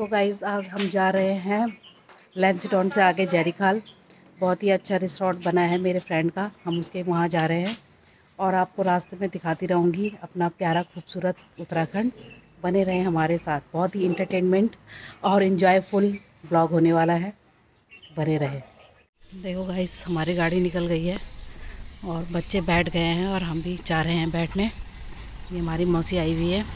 Guys आज हम जा रहे हैं लैंसडाउन से आगे जेरिखाल। बहुत ही अच्छा रिसोर्ट बना है मेरे फ्रेंड का, हम उसके वहाँ जा रहे हैं और आपको रास्ते में दिखाती रहूँगी अपना प्यारा खूबसूरत उत्तराखंड। बने रहें हमारे साथ, बहुत ही इंटरटेनमेंट और इन्जॉयफुल ब्लॉग होने वाला है, बने रहे। देखो गाइस हमारी गाड़ी निकल गई है और बच्चे बैठ गए हैं और हम भी जा रहे हैं बैठने। ये हमारी मौसी आई हुई है।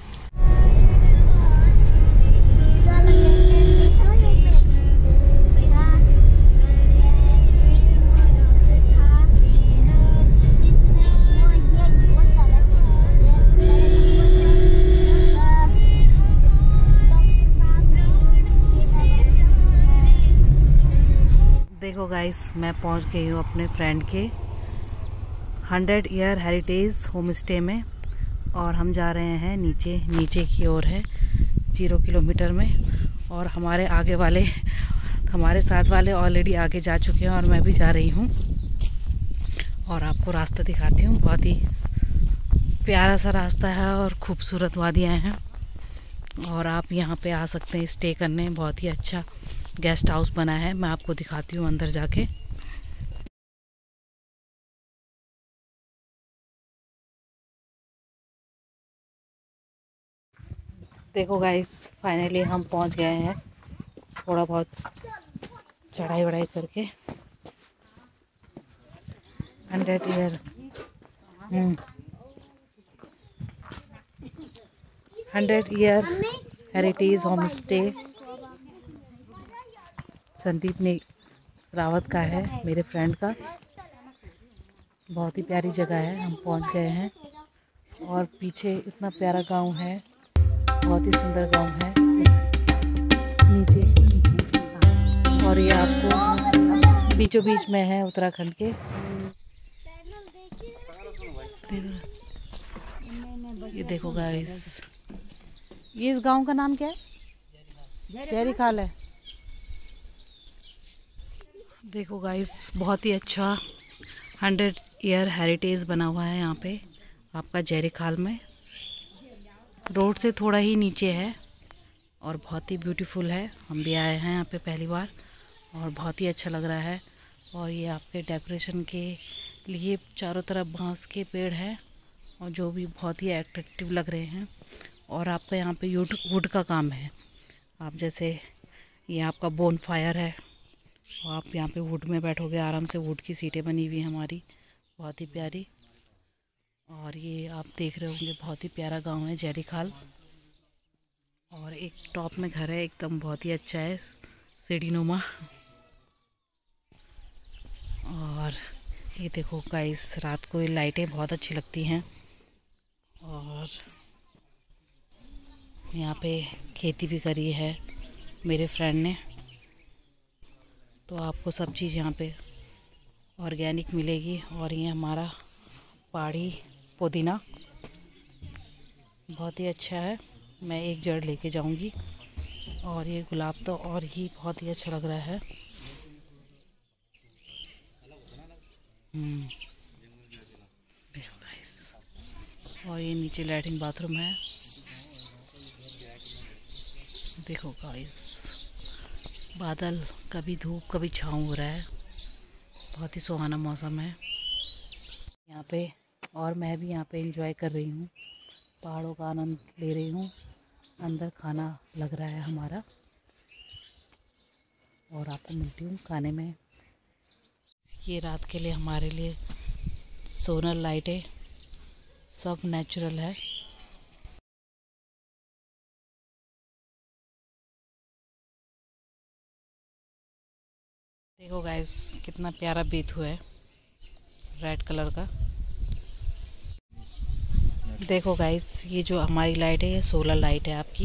देखो गाइस मैं पहुंच गई हूँ अपने फ्रेंड के 100 ईयर हेरिटेज होम स्टे में और हम जा रहे हैं नीचे की ओर है 0 किलोमीटर में। और हमारे आगे वाले, हमारे साथ वाले ऑलरेडी आगे जा चुके हैं और मैं भी जा रही हूँ और आपको रास्ता दिखाती हूँ। बहुत ही प्यारा सा रास्ता है और खूबसूरत वादियाँ हैं और आप यहाँ पे आ सकते हैं स्टे करने। बहुत ही अच्छा गेस्ट हाउस बना है, मैं आपको दिखाती हूँ अंदर जाके। देखो गाइस फाइनली हम पहुँच गए हैं, थोड़ा बहुत चढ़ाई वढ़ाई करके। 100 year 100 year heritage home stay Sandeep ने रावत का है, मेरे फ्रेंड का। बहुत ही प्यारी जगह है, हम पहुंच गए हैं और पीछे इतना प्यारा गांव है, बहुत ही सुंदर गांव है नीचे। और ये आपको बीचों बीच में है उत्तराखंड के। ये देखो गाइस, ये इस गांव का नाम क्या है? जेरिखाल है। देखो गाइस बहुत ही अच्छा 100 ईयर हेरिटेज बना हुआ है यहाँ पे आपका जेरिखाल में। रोड से थोड़ा ही नीचे है और बहुत ही ब्यूटीफुल है। हम भी आए हैं यहाँ पे पहली बार और बहुत ही अच्छा लग रहा है। और ये आपके डेकोरेशन के लिए चारों तरफ बांस के पेड़ हैं और जो भी बहुत ही अट्रैक्टिव लग रहे हैं। और आपका यहाँ पे वुड का काम है, आप जैसे ये आपका बोन फायर है और आप यहाँ पे वुड में बैठोगे आराम से। वुड की सीटें बनी हुई हैं हमारी, बहुत ही प्यारी। और ये आप देख रहे होंगे बहुत ही प्यारा गांव है जेरिखाल। और एक टॉप में घर है एकदम, बहुत ही अच्छा है, सीढ़ीनुमा। और ये देखो गाइस रात को ये लाइटें बहुत अच्छी लगती हैं। और यहाँ पे खेती भी करी है मेरे फ्रेंड ने, तो आपको सब चीज़ यहाँ पे ऑर्गेनिक मिलेगी। और ये हमारा पहाड़ी पुदीना बहुत ही अच्छा है, मैं एक जड़ लेके जाऊंगी। और ये गुलाब तो और ही बहुत ही अच्छा लग रहा है। देखो गाइस, और ये नीचे लैट्रिन बाथरूम है। देखो गाइस बादल, कभी धूप कभी छाँव हो रहा है, बहुत ही सुहाना मौसम है यहाँ पे। और मैं भी यहाँ पे एंजॉय कर रही हूँ, पहाड़ों का आनंद ले रही हूँ। अंदर खाना लग रहा है हमारा और आपको मिलती हूँ खाने में। ये रात के लिए हमारे लिए सोलर लाइटें, सब नेचुरल है। देखो गाइस कितना प्यारा बेथू है रेड कलर का। देखो गाइस ये जो हमारी लाइट है ये सोलर लाइट है आपकी,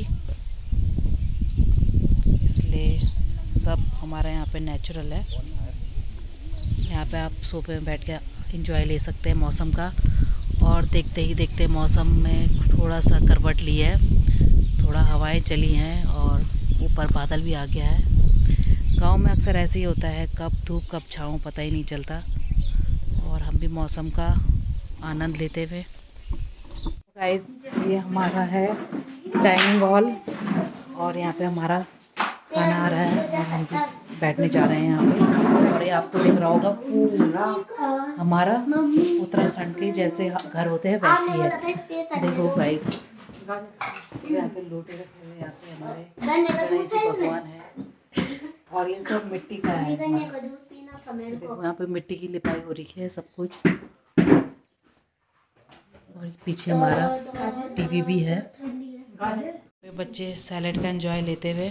इसलिए सब हमारा यहाँ पे नेचुरल है। यहाँ पे आप सोफे में बैठ के एंजॉय ले सकते हैं मौसम का। और देखते ही देखते मौसम में थोड़ा सा करवट ली है, थोड़ा हवाएं चली हैं और ऊपर बादल भी आ गया है। गांव में अक्सर ऐसे ही होता है, कब धूप कब छाँव पता ही नहीं चलता। और हम भी मौसम का आनंद लेते हुए। गाइस ये हमारा है डाइनिंग हॉल और यहाँ पे हमारा खाना आ रहा है और हम भी बैठने जा रहे हैं यहाँ पे। और ये आपको दिख रहा होगा पूरा हमारा उत्तराखंड के जैसे घर होते हैं वैसे ही है। देखो गाइस, यहाँ पे लोटे रखे हुए, यहाँ पे हमारे गणेश जी भगवान है और ये सब मिट्टी का है। देखो यहाँ पे मिट्टी की लिपाई हो रही है सब कुछ। और पीछे हमारा टीवी भी है। बच्चे सैलेड का एंजॉय लेते हुए।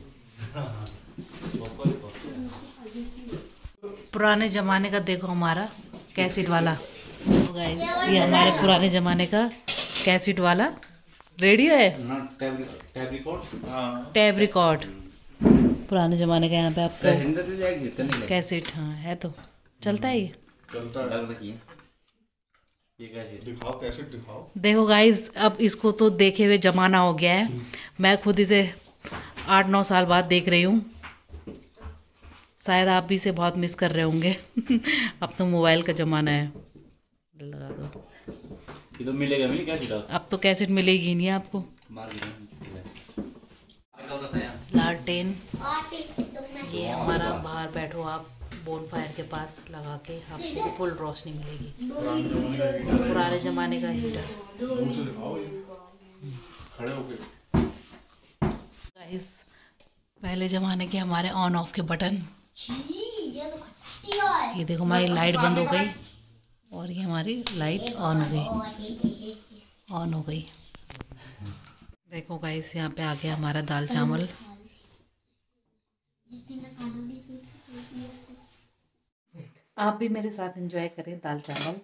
पुराने ज़माने का देखो हमारा कैसेट वाला। गाइस ये हमारे पुराने ज़माने का कैसेट वाला रेडियो है, टैब रिकॉर्ड पुराने ज़माने का। यहाँ पे आपको कैसेट, हाँ है तो चलता है ये। दिखाओ कैसेट दिखाओ। देखो गाइस अब इसको तो देखे हुए ज़माना हो गया है। मैं खुद इसे 8-9 साल बाद देख रही हूँ। शायद आप भी इसे बहुत मिस कर रहे होंगे। अब तो मोबाइल का ज़माना है। लगा दो, ये तो मिलेगा नहीं कैसेट। अब तो कैसेट मिलेगी नहीं आपको। लालटेन, ये हमारा बाहर बैठो आप बोन फायर के पास लगा के आपको फुल रोशनी मिलेगी। पुराने ज़माने का हीटर। खड़े होके गाइस पहले ज़माने के हमारे ऑन ऑफ के बटन। ये देखो हमारी लाइट बंद हो गई और ये हमारी लाइट ऑन हो गई। देखो गाइस यहाँ पे आ गया हमारा दाल चावल। आप भी मेरे साथ एंजॉय करें दाल चावल।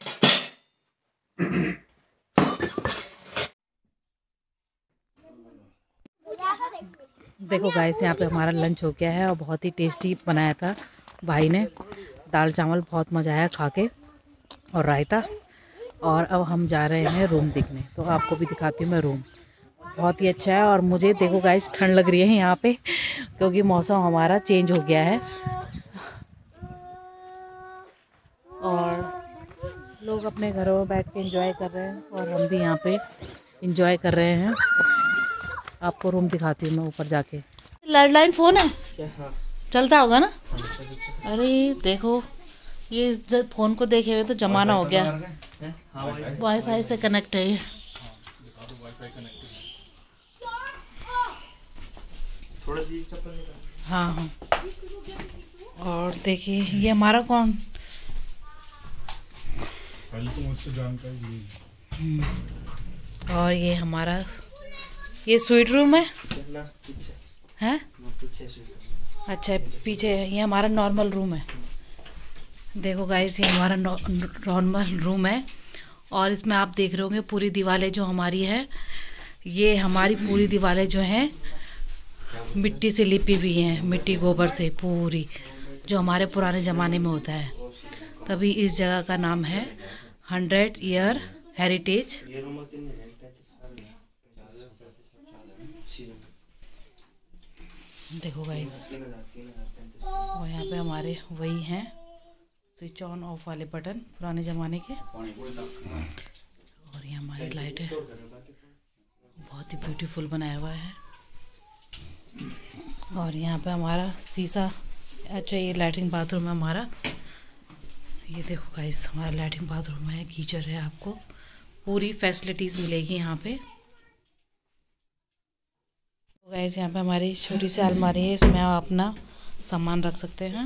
देखो गाइस यहाँ पे हमारा लंच हो गया है और बहुत ही टेस्टी बनाया था भाई ने। दाल चावल बहुत मज़ा आया खा के और रायता। और अब हम जा रहे हैं रूम देखने, तो आपको भी दिखाती हूँ मैं रूम। बहुत ही अच्छा है और मुझे देखो गाइस ठंड लग रही है यहाँ पे क्योंकि मौसम हमारा चेंज हो गया है और लोग अपने घरों में बैठ के एंजॉय कर रहे हैं और हम भी यहाँ पे एंजॉय कर रहे हैं। आपको रूम दिखाती हूँ मैं ऊपर जाके। लैंडलाइन फ़ोन है, चलता होगा ना? अरे देखो ये जब फ़ोन को देखे हुए तो ज़माना हो गया। वाईफाई से कनेक्ट है ये। हाँ हाँ। और देखिए ये हमारा कौन, मुझसे जानकारी। और ये हमारा ये स्वीट रूम है हैं? अच्छा पीछे ये हमारा नॉर्मल रूम है। देखो गाइस ये हमारा नॉर्मल रूम है और इसमें आप देख रहे होंगे पूरी दीवारें जो हमारी है, ये हमारी पूरी दीवारें जो हैं मिट्टी से लिपी हुई हैं, मिट्टी गोबर से पूरी, जो हमारे पुराने ज़माने में होता है। तभी इस जगह का नाम है 100 ईयर हेरिटेज। देखो गाइस और यहाँ पे हमारे वही हैं स्विच ऑन ऑफ वाले बटन पुराने ज़माने के। और ये हमारी लाइट है, बहुत ही ब्यूटीफुल बनाया हुआ है। और यहाँ पे हमारा शीशा, अच्छा ये लैट्रिन बाथरूम है हमारा। ये देखो गाइस हमारा लैट्रिन बाथरूम है, गीजर है, आपको पूरी फैसिलिटीज़ मिलेगी यहाँ पे। तो गाइस यहाँ पे हमारी छोटी सी अलमारी है, इसमें आप अपना सामान रख सकते हैं।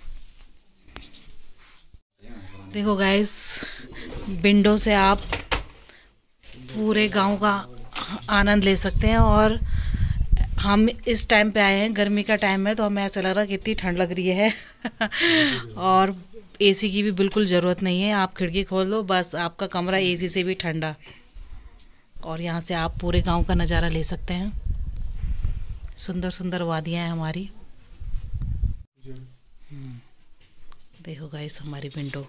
देखो गाइस विंडो से आप पूरे गांव का आनंद ले सकते हैं। और हम इस टाइम पे आए हैं, गर्मी का टाइम है, तो हमें ऐसा लग रहा है कितनी ठंड लग रही है। और एसी की भी बिल्कुल ज़रूरत नहीं है, आप खिड़की खोल लो बस आपका कमरा एसी से भी ठंडा। और यहाँ से आप पूरे गांव का नज़ारा ले सकते हैं। सुंदर सुंदर वादियाँ हैं हमारी। देखो गाइस हमारी विंडो,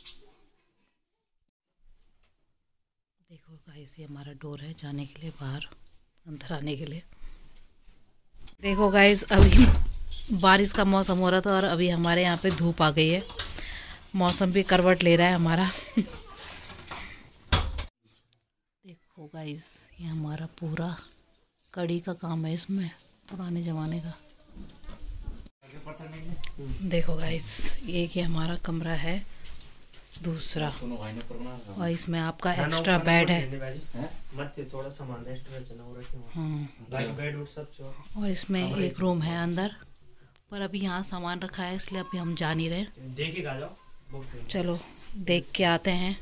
देखो गाइस ये हमारा डोर है जाने के लिए बाहर, अंदर आने के लिए। देखो गाइस अभी बारिश का मौसम हो रहा था और अभी हमारे यहाँ पे धूप आ गई है, मौसम भी करवट ले रहा है हमारा। देखो गाइस ये हमारा पूरा कड़ी का काम है इसमें, पुराने ज़माने का। देखो गाइस, एक ही हमारा कमरा है दूसरा, और इसमें आपका एक्स्ट्रा बेड है। और इसमें एक रूम है अंदर, पर अभी यहाँ सामान रखा है इसलिए अभी हम जा नहीं रहे। चलो देख के आते हैं।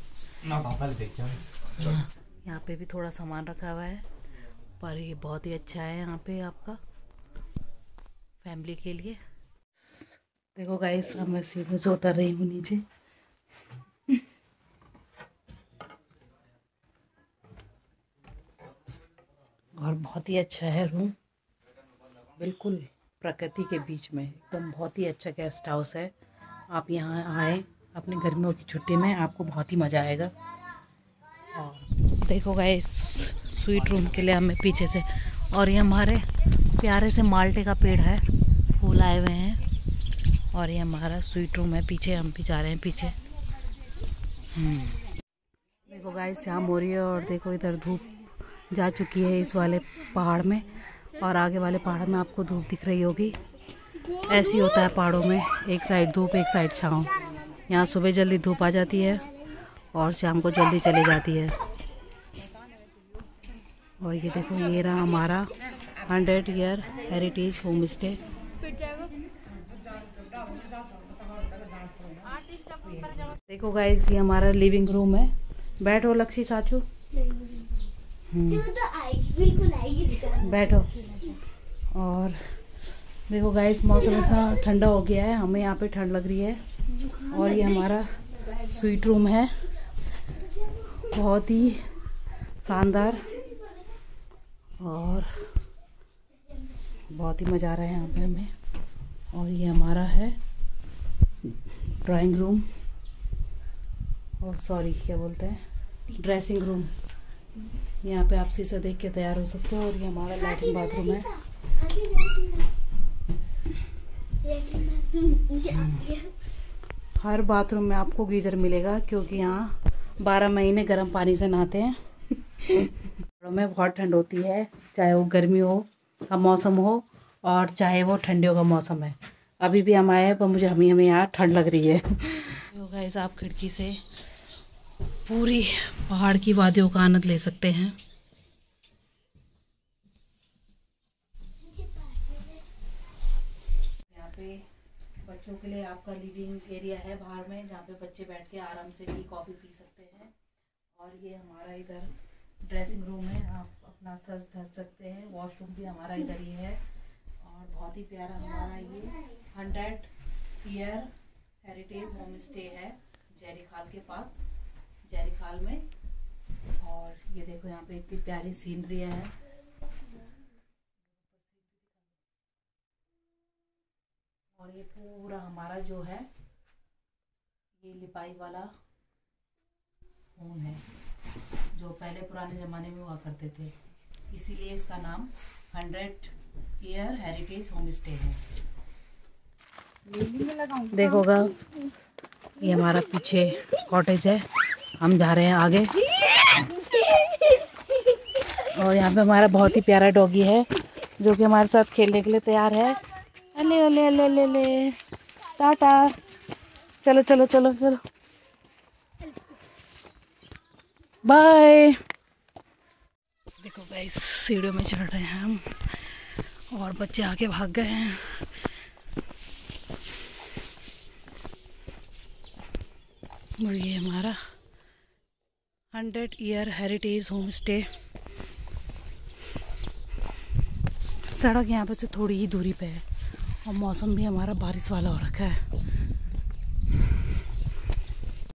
यहाँ पे भी थोड़ा सामान रखा हुआ है, पर ये बहुत ही अच्छा है यहाँ पे आपका फैमिली के लिए। देखो गाइस, अब मैं सीढ़ियों से उतर रही हूँ नीचे। और बहुत ही अच्छा है रूम, बिल्कुल प्रकृति के बीच में, एकदम बहुत ही अच्छा गेस्ट हाउस है। आप यहाँ आए अपनी गर्मियों की छुट्टी में, आपको बहुत ही मज़ा आएगा। और देखो गाइस, स्वीट रूम के लिए हमें पीछे से, और ये हमारे प्यारे से माल्टे का पेड़ है, फूल आए हुए हैं। और ये हमारा स्वीट रूम है पीछे, हम भी जा रहे हैं पीछे। देखो गाइस, शाम हो रही है और देखो इधर धूप जा चुकी है इस वाले पहाड़ में, और आगे वाले पहाड़ में आपको धूप दिख रही होगी। ऐसी होता है पहाड़ों में, एक साइड धूप एक साइड छाँव। यहाँ सुबह जल्दी धूप आ जाती है और शाम को जल्दी चली जाती है। और ये देखो, ये रहा हमारा 100 ईयर हेरिटेज होम स्टे। देखो गाइस, ये हमारा लिविंग रूम है। बैठो लक्ष्मी साचू, बैठो। और देखो गाइस, मौसम इतना ठंडा हो गया है, हमें यहाँ पे ठंड लग रही है। और ये हमारा स्वीट रूम है, बहुत ही शानदार, और बहुत ही मज़ा आ रहा है यहाँ पे हमें। और ये हमारा है ड्राइंग रूम, और सॉरी क्या बोलते हैं, ड्रेसिंग रूम। यहाँ पे आप शीशा देख के तैयार हो सकते हो। और ये हमारा लैट्रिन बाथरूम है। हर बाथरूम में आपको गीजर मिलेगा, क्योंकि यहाँ 12 महीने गर्म पानी से नहाते हैं। में बहुत ठंड होती है, चाहे वो गर्मी हो का मौसम हो और चाहे वो ठंडियों का मौसम है। अभी भी हम आए हैं, पर मुझे हमें यहाँ ठंड लग रही है। तो गाइस, आप खिड़की से पूरी पहाड़ की वादियों का आनंद ले सकते हैं। यहाँ पे बच्चों के लिए आपका लिविंग एरिया है बाहर में, जहाँ पे बच्चे बैठ के आराम से टी कॉफ़ी पी सकते हैं। और ये हमारा इधर ड्रेसिंग रूम है, आप अपना सज धज सकते हैं। वॉशरूम भी हमारा इधर ही है। और बहुत ही प्यारा हमारा ये 100 ईयर हेरिटेज होम स्टे है जयरीखाल के पास, जयरीखाल में। और ये देखो, यहाँ पे इतनी प्यारी सीनरी है। और ये पूरा हमारा जो है, ये लिपाई वाला होम है, जो पहले पुराने ज़माने में हुआ करते थे, इसीलिए इसका नाम 100 ईयर हेरिटेज होम स्टे है। देखोगा, ये हमारा पीछे कॉटेज है, हम जा रहे हैं आगे। और यहाँ पे हमारा बहुत ही प्यारा डॉगी है, जो कि हमारे साथ खेलने के लिए तैयार है। अले अले अले अले अले, टाटा, चलो चलो चलो चलो, बाय। देखो गाइस, सीढ़ियों में चढ़ रहे हैं हम, और बच्चे आके भाग गए हैं। और ये हमारा 100 ईयर हेरिटेज होम स्टे। सड़क यहाँ पे से थोड़ी ही दूरी पे है, और मौसम भी हमारा बारिश वाला हो रखा है।